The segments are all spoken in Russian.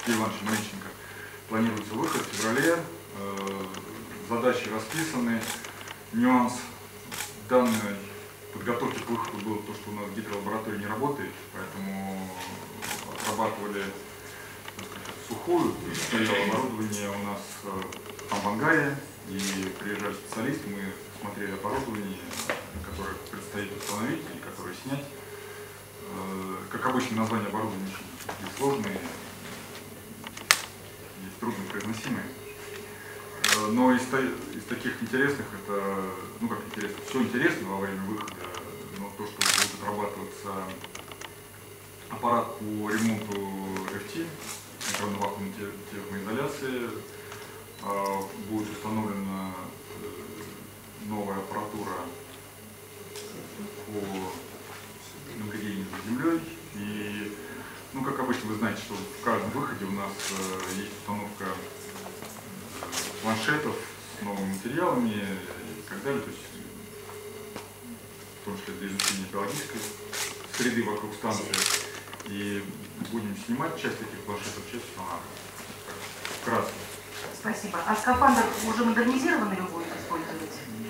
Сергеем Ивановичем Маринченко планируется выход в феврале. Задачи расписаны. Нюанс данной подготовки к выходу был то, что у нас гидролаборатория не работает, поэтому отрабатывали, так сказать, сухую, то есть стояло оборудование у нас там в ангаре, и приезжали специалисты, мы смотрели оборудование, которое предстоит установить и которое снять. Как обычно, названия оборудования очень сложные и труднопроизносимые. Но из таких интересных, это, ну как интересно, все интересно во время выхода, но то, что будет отрабатываться аппарат по ремонту FT, микроволновой термоизоляции, будет установлена новая аппаратура по наблюдению за землей. И, ну, как обычно, вы знаете, что в каждом выходе у нас есть установка планшетов с новыми материалами и так далее, то есть, в том числе для изучения биологической среды вокруг станции. И будем снимать часть этих планшетов, часть вкратце. Спасибо. А скафандр уже модернизированный вы будете использовать?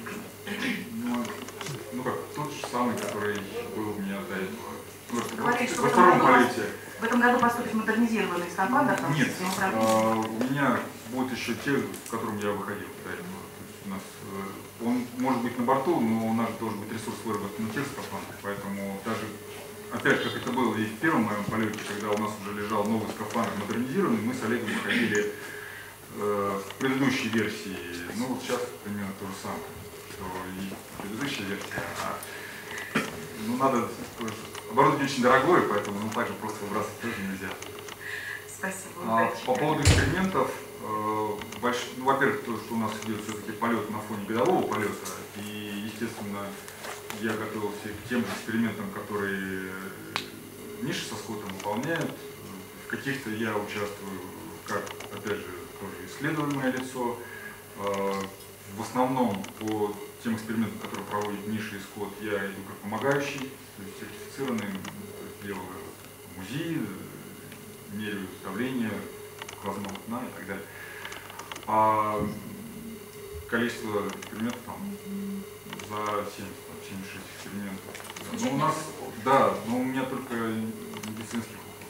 Ну как, тот же самый, который был у меня до этого. Говорите, что во втором полете. В этом году поступит модернизированный скафандр? Нет, у меня будут еще те, в котором я выходил до этого. У нас, он может быть на борту, но у нас должен быть ресурс выработан на тех скафандрах, поэтому даже, опять как это было и в первом моем полете, когда у нас уже лежал новый скафандр модернизированный, мы с Олегом выходили в предыдущей версии. Ну вот сейчас примерно то же самое, что и предыдущая версия. Ну надо, оборудование очень дорогое, поэтому ну, так же просто выбрасывать тоже нельзя. Спасибо. По поводу экспериментов, ну, во-первых, то, что у нас идет все-таки полет на фоне годового полета, и, естественно, я готовился к тем же экспериментам, которые Миша со Скоттом выполняют. В каких-то я участвую как, опять же, тоже исследуемое лицо. В основном по тем экспериментам, которые проводит Миша и Скотт, я иду как помогающий, то есть сертифицированный, делаю МУЗИ, меряю давление глазного дна и так далее. А количество экспериментов там за 76 экспериментов. Но у нас, да, но у меня только медицинских около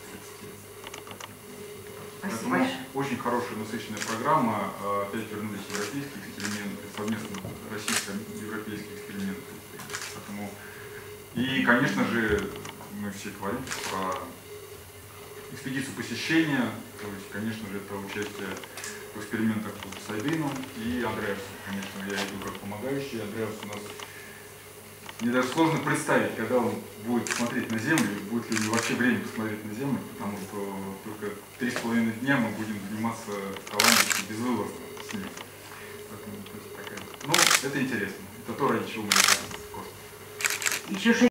30. Поэтому очень хорошая насыщенная программа. Опять вернулись европейские эксперименты, совместно российско-европейские эксперименты. Поэтому... И, конечно же, мы все говорим про экспедицию посещения, то есть, конечно же, это участие в экспериментах с Айдином и Андреасом. Конечно, я иду как помогающий. Андреас у нас, мне даже сложно представить, когда он будет смотреть на Землю, будет ли у него вообще время посмотреть на Землю, потому что только 3,5 дня мы будем заниматься талантом безвылазно с ним. Поэтому, то есть, такая... Ну, это интересно. Это то, ради чего мы занимаемся в космосе.